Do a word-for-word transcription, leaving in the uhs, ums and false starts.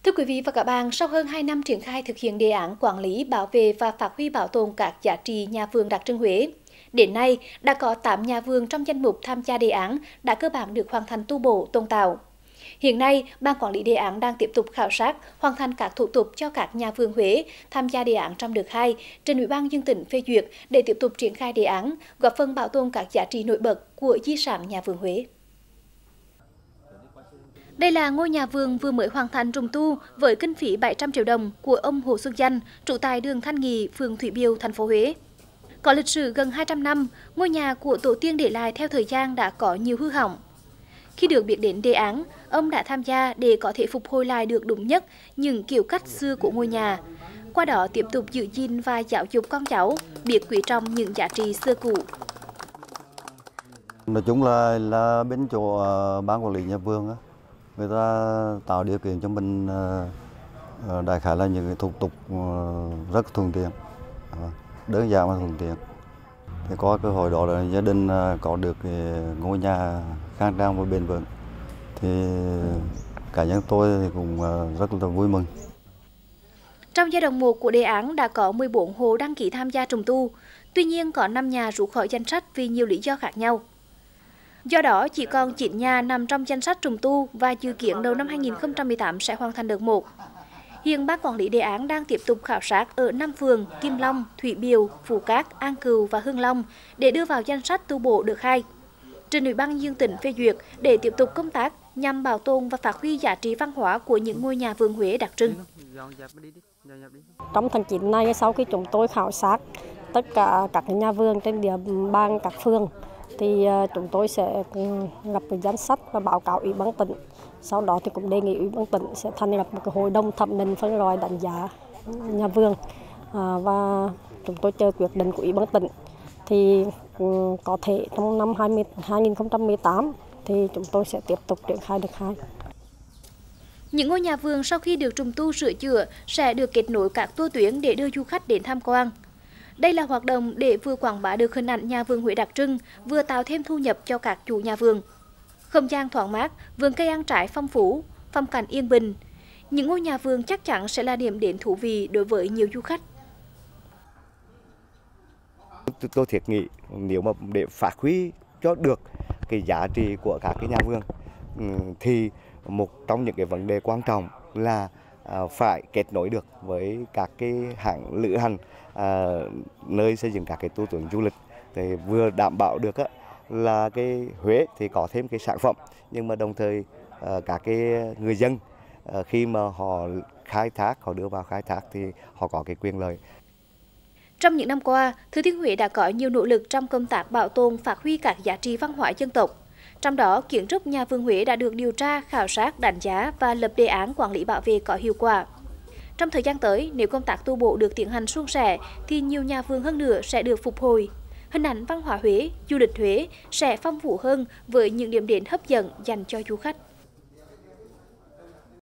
Thưa quý vị và các bạn, sau hơn hai năm triển khai thực hiện đề án quản lý, bảo vệ và phát huy bảo tồn các giá trị nhà vườn đặc trưng Huế, đến nay đã có tám nhà vườn trong danh mục tham gia đề án đã cơ bản được hoàn thành tu bổ, tôn tạo. Hiện nay, Ban quản lý đề án đang tiếp tục khảo sát, hoàn thành các thủ tục cho các nhà vườn Huế tham gia đề án trong đợt hai, trình Ủy ban nhân dân tỉnh phê duyệt để tiếp tục triển khai đề án, góp phần bảo tồn các giá trị nổi bật của di sản nhà vườn Huế. Đây là ngôi nhà vườn vừa mới hoàn thành trùng tu với kinh phí bảy trăm triệu đồng của ông Hồ Xuân Danh, trú tại đường Thanh Nghị, phường Thủy Biều, thành phố Huế. Có lịch sử gần hai trăm năm, ngôi nhà của tổ tiên để lại theo thời gian đã có nhiều hư hỏng. Khi được biết đến đề án, ông đã tham gia để có thể phục hồi lại được đúng nhất những kiểu cách xưa của ngôi nhà. Qua đó tiếp tục giữ gìn và giáo dục con cháu, biết quý trọng những giá trị xưa cũ. Nói chung là là bên chỗ uh, ban quản lý nhà vườn á, người ta tạo điều kiện cho mình uh, đại khái là những cái thủ tục uh, rất thuận tiện, uh, đơn giản và thuận tiện. Thì có cơ hội đó là gia đình uh, có được cái ngôi nhà khang trang và bền vững. Thì cá nhân tôi thì cũng uh, rất là vui mừng. Trong giai đoạn một của đề án đã có mười bốn hộ đăng ký tham gia trùng tu, tuy nhiên có năm nhà rút khỏi danh sách vì nhiều lý do khác nhau. Do đó, chỉ còn chín nhà nằm trong danh sách trùng tu và dự kiến đầu năm hai nghìn không trăm mười tám sẽ hoàn thành đợt một. Hiện Ban quản lý đề án đang tiếp tục khảo sát ở năm phường Kim Long, Thủy Biều, Phú Cát, An Cừu và Hưng Long để đưa vào danh sách tu bổ đợt hai. Trình Ủy ban nhân dân tỉnh phê duyệt để tiếp tục công tác nhằm bảo tồn và phát huy giá trị văn hóa của những ngôi nhà vườn Huế đặc trưng. Trong tháng chín này, sau khi chúng tôi khảo sát tất cả các nhà vườn trên địa bàn các phường, thì chúng tôi sẽ lập cái danh sách và báo cáo Ủy ban tỉnh. Sau đó thì cũng đề nghị Ủy ban tỉnh sẽ thành lập một cái hội đồng thẩm định phân loại đánh giá nhà vườn, à, và chúng tôi chờ quyết định của Ủy ban tỉnh. Thì có thể trong năm hai nghìn không trăm mười tám thì chúng tôi sẽ tiếp tục triển khai đợt hai. Những ngôi nhà vườn sau khi được trùng tu sửa chữa sẽ được kết nối các tour tuyến để đưa du khách đến tham quan. Đây là hoạt động để vừa quảng bá được hình ảnh nhà vườn Huế đặc trưng, vừa tạo thêm thu nhập cho các chủ nhà vườn. Không gian thoáng mát, vườn cây ăn trái phong phú, phong cảnh yên bình. Những ngôi nhà vườn chắc chắn sẽ là điểm đến thú vị đối với nhiều du khách. Tôi thiết nghĩ nếu mà để phát huy cho được cái giá trị của các cái nhà vườn thì một trong những cái vấn đề quan trọng là phải kết nối được với các cái hãng lữ hành, à, nơi xây dựng các cái tour tuyến du lịch, thì vừa đảm bảo được á, là cái Huế thì có thêm cái sản phẩm, nhưng mà đồng thời à, các cái người dân à, khi mà họ khai thác, họ đưa vào khai thác thì họ có cái quyền lợi. Trong những năm qua, Thừa Thiên Huế đã có nhiều nỗ lực trong công tác bảo tồn, phát huy các giá trị văn hóa dân tộc. Trong đó, kiến trúc nhà vườn Huế đã được điều tra, khảo sát, đánh giá và lập đề án quản lý bảo vệ có hiệu quả. Trong thời gian tới, nếu công tác tu bổ được tiến hành suôn sẻ, thì nhiều nhà vườn hơn nữa sẽ được phục hồi. Hình ảnh văn hóa Huế, du lịch Huế sẽ phong phú hơn với những điểm đến hấp dẫn dành cho du khách.